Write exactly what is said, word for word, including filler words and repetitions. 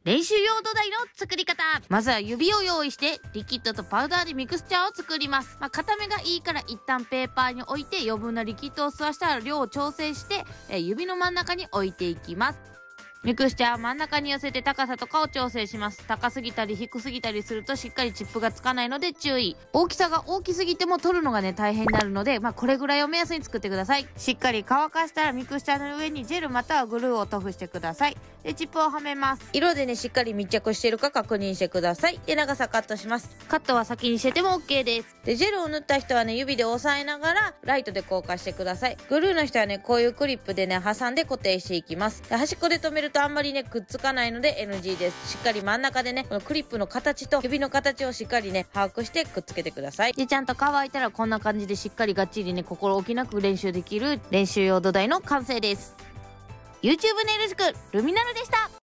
練習用土台の作り方。まずは指を用意して、リキッドとパウダーでミクスチャーを作ります。まあ、固めがいいから一旦ペーパーに置いて、余分なリキッドを吸わしたら量を調整して、えー、指の真ん中に置いていきます。ミクスチャー真ん中に寄せて高さとかを調整します。高すぎたり低すぎたりするとしっかりチップがつかないので注意。大きさが大きすぎても取るのがね大変になるので、まあこれぐらいを目安に作ってください。しっかり乾かしたらミクスチャーの上にジェルまたはグルーを塗布してください。で、チップをはめます。色でねしっかり密着しているか確認してください。で、長さカットします。カットは先にしてても OK です。で、ジェルを塗った人はね指で押さえながらライトで硬化してください。グルーの人はねこういうクリップでね挟んで固定していきます。で、端っこで留めるとあんまりねくっつかないので エヌジー です。しっかり真ん中でねこのクリップの形と指の形をしっかりね把握してくっつけてください。で、ちゃんと乾いたらこんな感じでしっかりがっちりね心置きなく練習できる練習用土台の完成です。 YouTube ネイル塾ルミナルでした。